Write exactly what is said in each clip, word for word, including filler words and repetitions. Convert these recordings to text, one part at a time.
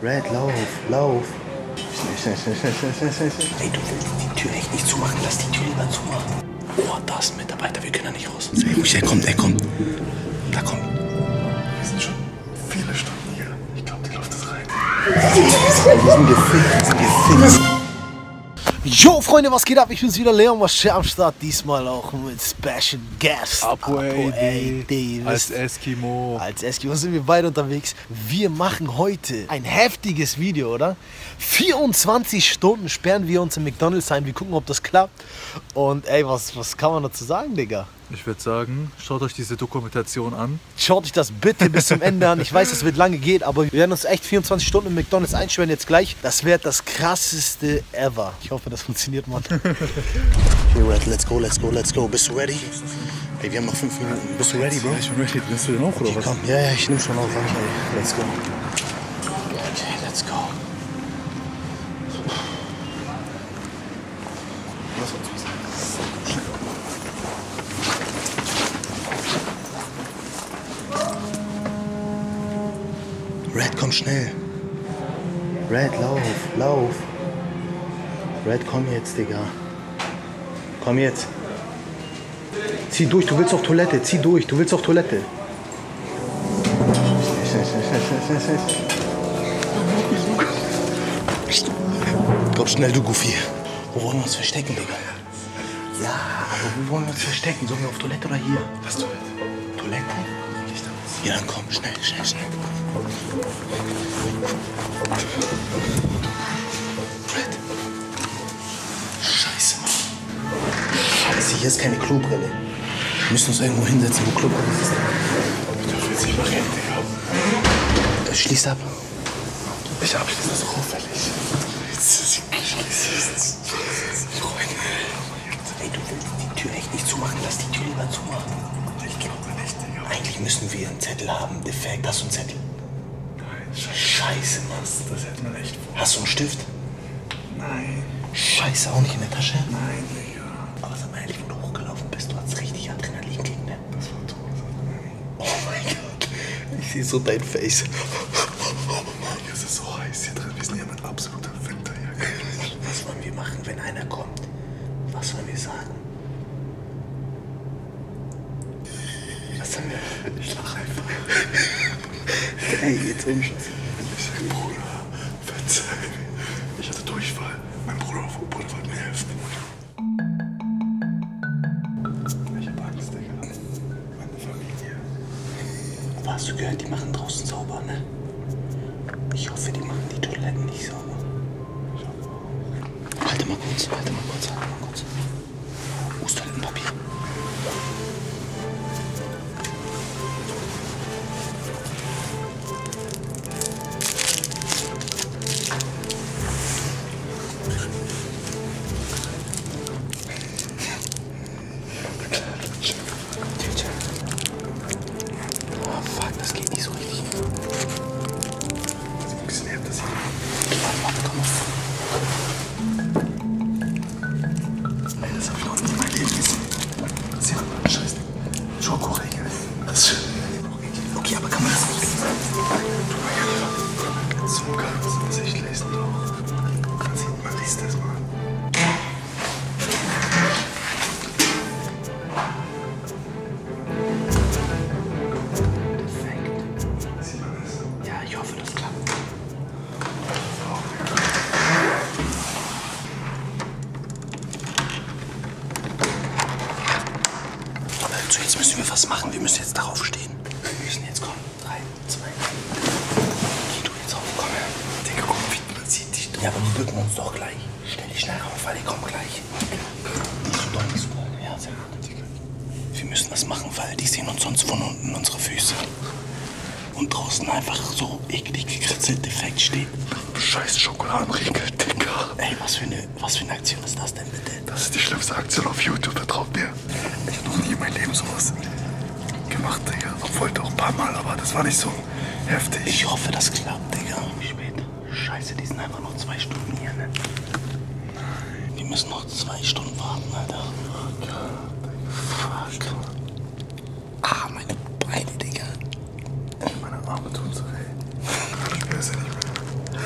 Red, lauf, lauf. Schnell, schnell, schnell, schnell, schnell, schnell, schnell. Ey, du willst die Tür echt nicht zumachen. Lass die Tür lieber zumachen. Oh, da ist ein Mitarbeiter. Wir können da nicht raus. Sehr ruhig, er kommt, er kommt. Da kommt. Wir sind schon viele Stunden hier. Ich glaube, die Luft ist rein. Wir sind gefickt, wir sind gefickt. Jo, Freunde, was geht ab? Ich bin's wieder, Leon Mascher am Start. Diesmal auch mit Special Guest. Apo A D. Als Eskimo. Als Eskimo sind wir beide unterwegs. Wir machen heute ein heftiges Video, oder? vierundzwanzig Stunden sperren wir uns im McDonald's ein. Wir gucken, ob das klappt. Und ey, was, was kann man dazu sagen, Digga? Ich würde sagen, schaut euch diese Dokumentation an. Schaut euch das bitte bis zum Ende an. Ich weiß, es wird lange gehen, aber wir werden uns echt vierundzwanzig Stunden im McDonald's einsperren jetzt gleich. Das wird das krasseste ever. Ich hoffe, das funktioniert, Mann. Okay, Red, let's go, let's go, let's go. Bist du ready? Ey, wir haben noch fünf Minuten. Bist du ready, Bro? Ja, ich bin ready. Bist du denn auch, oder okay, was? Komm. Ja, ja, ich nehme schon auf. Okay, let's go. Okay, let's go. Red, komm schnell. Red, lauf, lauf. Red, komm jetzt, Digga. Komm jetzt. Zieh durch, du willst auf Toilette. Zieh durch, du willst auf Toilette. Schnell, schnell, schnell, schnell, schnell, schnell. Komm schnell, du Goofy. Wo wollen wir uns verstecken, Digga? Ja, aber wo wollen wir uns verstecken? Sollen wir auf Toilette oder hier? Was Toilette? Toilette? Ja, dann komm, schnell, schnell, schnell. Red. Scheiße, Mann. Scheiße, hier ist keine Klobrille. Wir müssen uns irgendwo hinsetzen, wo Klobrille ist. Du willst nicht mal reden, Digga. Schließ ab. Ich abschließe das auch auffällig. Ey, du willst die Tür echt nicht zumachen. Lass die Tür lieber zumachen. Ich glaube nicht, Digga. Eigentlich müssen wir einen Zettel haben. Defekt. Hast du einen Zettel? Nein, Scheiße, Mann. das hätte man echt vor. Hast du einen Stift? Nein. Scheiße, auch nicht in der Tasche? Nein, Digga. Aber sag mal ehrlich, wo du hochgelaufen bist, du hattest richtig Adrenalinkick, ne? Das war tot. Oh mein Gott. Ich sehe so dein Face. Es ist so heiß hier drin. Wir sind ja mit absoluter Winterjacke. Was wollen wir machen, wenn einer kommt? Was wollen wir sagen? Was sollen wir? Ich lache einfach. Ey, jetzt um. Ich sag, Bruder, verzeih mir. Ich hatte Durchfall. Mein Bruder, Bruder wollte mir helfen. Ich hab Angst, Digga. Meine Familie. Aber hast du gehört, die machen draußen sauber, ne? Ich hoffe, die machen die Toiletten nicht sauber. Halte mal kurz, halte mal kurz, halte mal kurz. Wo ist Toilettenpapier? Oh fuck, das geht nicht so richtig. Sie funktioniert das hier. Warte, warte, komm auf. Ey, das hab ich noch nie in meinem Leben gesehen. Das hier, scheiße. Schokoriegel. Das ist schön. Okay, aber kann man das nicht? Zucker, das muss ich lesen doch. Man sieht, man liest das mal. Sieht man das? Ja, ich hoffe, das klappt. Aber so, jetzt müssen wir was machen. Wir müssen jetzt darauf stehen. Wir müssen jetzt kommen. Drei, zwei. Geh du jetzt auf, komm her. Digga, guck mal, wie man sieht dich doch. Ja, aber wir bücken uns doch gleich. Stell dich schnell auf, weil die kommen gleich. Nicht so doll, nicht so doll. Ja, sehr gut. Wir müssen das machen, weil die sehen uns sonst von unten unsere Füße. Und draußen einfach so eklig gekritzelt Defekt steht. Scheiß Schokoladenriegel, Digga. Ey, was für, eine, was für eine Aktion ist das denn bitte? Das ist die schlimmste Aktion auf YouTube, vertraut mir. Ich hab noch nie in meinem Leben sowas gemacht, Digga. Obwohl doch ein paar Mal, aber das war nicht so heftig. Ich hoffe, das klappt, Digga. Wie spät? Scheiße, die sind einfach noch zwei Stunden hier, ne? Wir müssen noch zwei Stunden warten, Alter. Fuck. Ah, meine Beine, Digga. Meine Arme tun so weh. Ich spür es ja nicht mehr.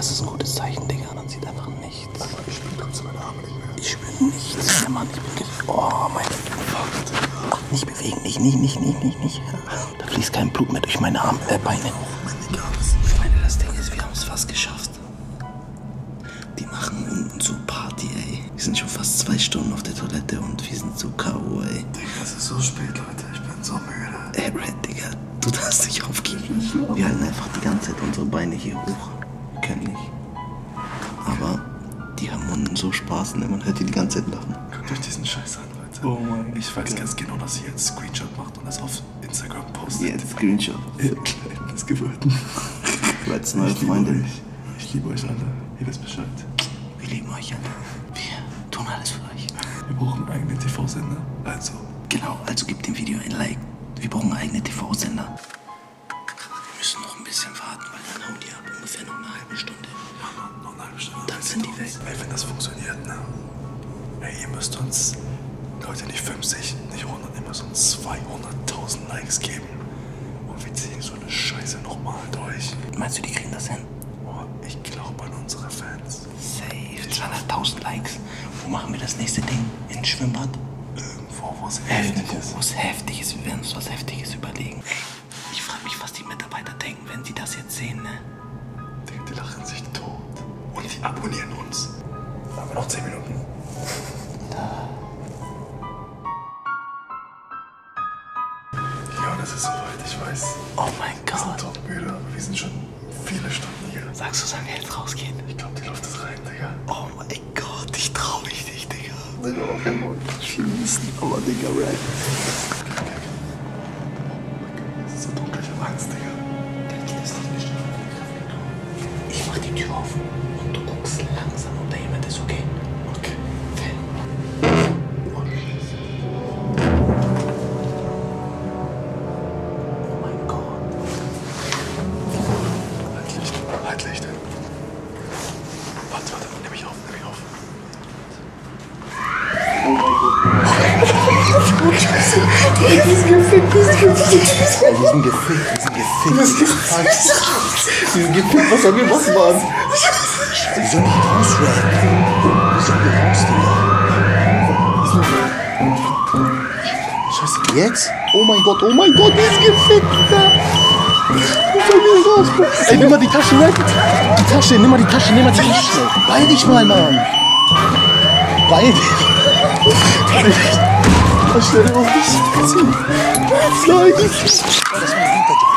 das ist ein gutes Zeichen, Digga. Man sieht einfach nichts. Aber ich spüre trotzdem meine Arme nicht mehr. Ich spüre nichts. Ja, Mann, ich bin ge... Oh, mein Gott. Ach, nicht bewegen, nicht, nicht, nicht, nicht, nicht, nicht. Da fließt kein Blut mehr durch meine Arme, äh, Beine. Oh, mein Digga. Freunde, das Ding ist, wir haben es fast geschafft. Die machen unten so Party, ey. Wir sind schon fast zwei Stunden auf der Toilette und wir sind so K O, ey. Digga, es ist so spät, Leute. Ich bin so müde. Ey, Red, Digga, du darfst nicht aufgeben. Wir halten einfach die ganze Zeit unsere Beine hier hoch. Wir können nicht. Aber die haben unten so Spaß, ne? Man hört die die ganze Zeit lachen. Guckt euch diesen Scheiß an, Leute. Oh mein Ich weiß Gott. ganz genau, dass ihr jetzt Screenshot macht und das auf Instagram postet. Jetzt Screenshot. Ihr kleines geworden. Red's neue Ich liebe Freunde. euch. Ich liebe euch alle. Ihr wisst Bescheid. Wir lieben euch alle. Wir tun alles für euch. Wir brauchen einen eigenen T V-Sender. Also. Genau, also gebt dem Video ein Like. Wir brauchen einen eigenen T V-Sender. Wir müssen noch ein bisschen warten, weil dann hauen die ab. Ungefähr noch eine halbe Stunde. Ja, Mann, noch eine halbe Stunde. Dann sind die weg. Ey, wenn das funktioniert, ne? Ey, ihr müsst uns, Leute, nicht fünfzig, nicht hundert, ihr müsst uns zweihunderttausend Likes geben. Und wir ziehen so eine Scheiße nochmal durch. Meinst du, die kriegen das hin? Oh, ich glaube an unsere Fans. Safe. zweihunderttausend Likes. Wo machen wir das nächste Ding? In Schwimmbad? Irgendwo, wo es heftig ist. Wo es heftig ist. Wir werden uns was Heftiges überlegen. Ey, ich frage mich, was die Mitarbeiter denken, wenn sie das jetzt sehen, ne? Die, die lachen sich tot. Und die abonnieren uns. Haben wir noch zehn Minuten? Ja, das ist soweit, ich weiß. Oh mein Wir sind Gott. todmüde, aber wir sind schon viele Stunden hier. Sagst du, sollen wir jetzt rausgehen? Ich glaube, die Luft ist rein, Digga. Oh mein Gott, ich trau mich nicht, Digga. Digga, okay, Mann. Schlimmsten, aber Digga, Red. Es ist so dunkel, ich hab Angst, Digga. Ich mach die Tür auf und du guckst langsam, ob da jemand ist, okay? Okay. Oh mein Gott. Halt Licht, halt Licht. Warte, warte, nimm mich auf, nimm mich auf. Wir sind gefickt, wir sind gefickt. Wir sind gefickt. Wir sind gefickt, was sollen wir was machen? Wir sollen nicht raus, Red. Wir sollen hier raus, Digga. Scheiße. Jetzt? Oh mein Gott, oh mein Gott, wir sind gefickt, Digga. Wir sollen hier raus. Ey, nimm mal die Tasche, Red. Die Tasche, nimm mal die Tasche, nimm mal die Tasche schnell. Beeil dich mal, Mann. Beeil dich. Beeil dich. Stell dir auf, das ist passiert. Nein, das ist... Lass mal runterjumpen.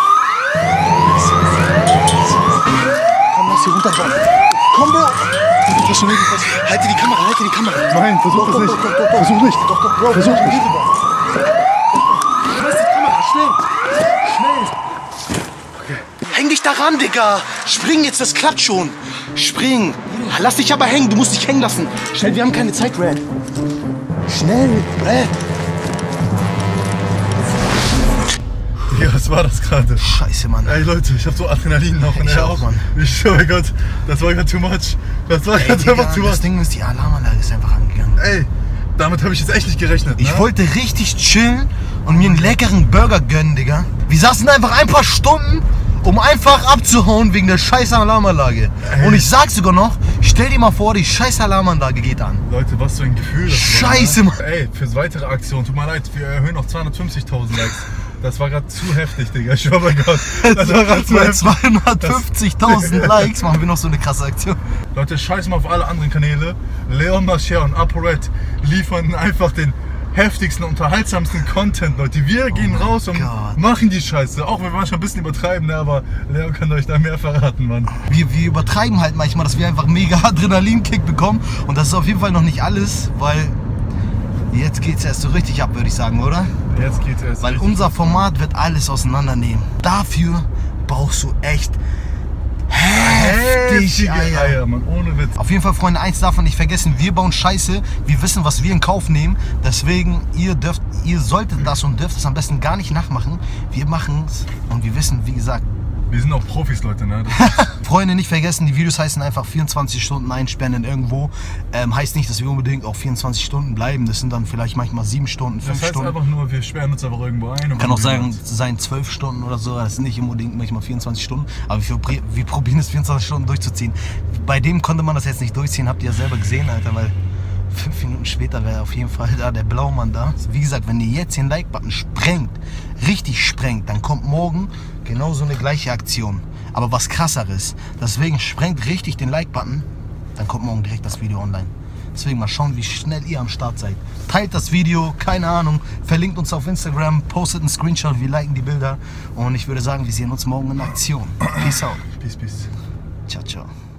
Komm, lass sie runterjumpen. Komm, Bro. Die Tasche neben dir. Halte die Kamera, halte die Kamera. Nein, versuch das nicht. Doch, doch, doch. Versuch nicht. Doch, doch, Bro. Versuch nicht. Schmeiß die Kamera, schnell. Schnell. Häng dich daran, Digga. Spring jetzt, das klappt schon. Spring. Lass dich aber hängen, du musst dich hängen lassen. Schnell, wir haben keine Zeit, Red. Schnell, Red. Ja, was war das gerade? Scheiße, Mann. Ey Leute, ich hab so Adrenalin noch. Ich auch, Mann. Ich, oh mein Gott, das war gerade too much. Das war Ey, gerade Digga, einfach too das much. Ding ist, die Alarmanlage ist einfach angegangen. Ey, damit habe ich jetzt echt nicht gerechnet. Ich ne? wollte richtig chillen und mir einen leckeren Burger gönnen, Digga. Wir saßen einfach ein paar Stunden, um einfach abzuhauen wegen der scheiß Alarmanlage. Ey. Und ich sag sogar noch, stell dir mal vor, die scheiß Alarmanlage geht an. Leute, was für ein Gefühl das Scheiße, war. Mann. Ne? Ey, fürs weitere Aktion, tut mir leid, wir erhöhen auf zweihundertfünfzigtausend Likes. Das war gerade zu heftig, Digga. Ich schwör bei Gott. Das war gerade zu Bei heftig. zweihundertfünfzigtausend Likes machen wir noch so eine krasse Aktion. Leute, scheiß mal auf alle anderen Kanäle. Leon Mascher und ApoRed liefern einfach den heftigsten, unterhaltsamsten Content, Leute. Wir gehen mein raus und Gott. machen die Scheiße. Auch wenn wir manchmal ein bisschen übertreiben, ne? Aber Leon kann euch da mehr verraten, Mann. Wir, wir übertreiben halt manchmal, dass wir einfach mega Adrenalinkick bekommen. Und das ist auf jeden Fall noch nicht alles, weil jetzt geht's erst so richtig ab, würde ich sagen, oder? Jetzt geht's erst. Weil richtig. unser Format wird alles auseinandernehmen. Dafür brauchst du echt heftig heftige Eier. Eier, Mann. Ohne Witz. Auf jeden Fall, Freunde, eins darf man nicht vergessen, wir bauen Scheiße, wir wissen, was wir in Kauf nehmen, deswegen, ihr dürft, ihr solltet das und dürft es am besten gar nicht nachmachen, wir machen es und wir wissen, wie gesagt, Wir sind auch Profis, Leute, ne? Freunde, nicht vergessen, die Videos heißen einfach vierundzwanzig Stunden einsperren in irgendwo. Ähm, heißt nicht, dass wir unbedingt auch vierundzwanzig Stunden bleiben. Das sind dann vielleicht manchmal sieben Stunden, fünf das heißt Stunden. einfach nur, wir sperren uns einfach irgendwo ein. Und Kann auch sagen, sein zwölf Stunden oder so. Das sind nicht unbedingt manchmal vierundzwanzig Stunden. Aber wir, wir probieren es vierundzwanzig Stunden durchzuziehen. Bei dem konnte man das jetzt nicht durchziehen, habt ihr ja selber gesehen, Alter, weil fünf Minuten später wäre auf jeden Fall da der Blaumann da. Wie gesagt, wenn ihr jetzt den Like-Button sprengt, richtig sprengt, dann kommt morgen genauso eine gleiche Aktion. Aber was krasseres. Deswegen sprengt richtig den Like-Button, dann kommt morgen direkt das Video online. Deswegen mal schauen, wie schnell ihr am Start seid. Teilt das Video, keine Ahnung, verlinkt uns auf Instagram, postet einen Screenshot, wir liken die Bilder. Und ich würde sagen, wir sehen uns morgen in Aktion. Peace out. Peace, peace. Ciao, ciao.